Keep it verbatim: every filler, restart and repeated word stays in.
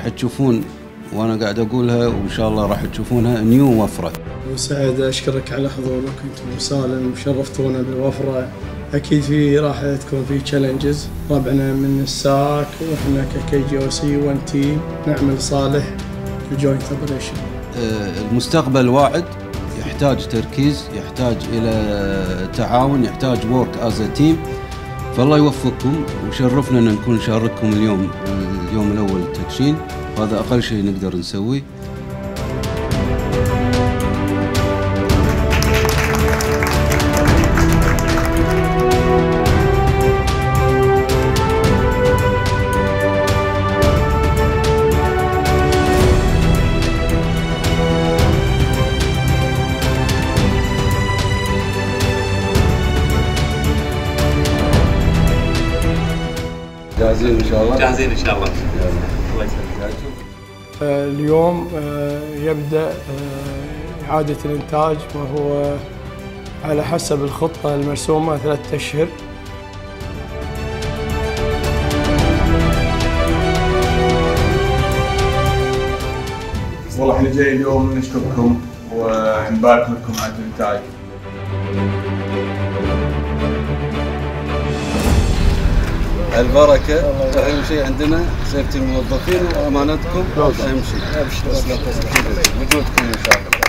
تشوفون وانا قاعد اقولها وان شاء الله راح تشوفونها نيو وفره. ابو سعد اشكرك على حضورك انتم وسالم وشرفتونا بالوفره. اكيد في راح تكون في تشالنجز، ربعنا من الساك واحنا ككي جي او سي واحد تيم نعمل صالح الجوينت اوبريشن. المستقبل واعد، يحتاج تركيز، يحتاج الى تعاون، يحتاج وورك از تيم. فالله يوفقكم وشرفنا ان نكون نشارككم اليوم اليوم الاول التدشين، هذا اقل شيء نقدر نسويه. جاهزين ان شاء الله؟ جاهزين ان شاء الله. الله يسلمك. اليوم يبدأ إعادة الإنتاج، وهو على حسب الخطة المرسومة ثلاثة أشهر. والله احنا جاي اليوم نشكركم ونبارك لكم على الإنتاج. البركة أهم شيء عندنا سيفتي الموظفين وأمانتكم أهم شيء. وجودكم إن شاء الله.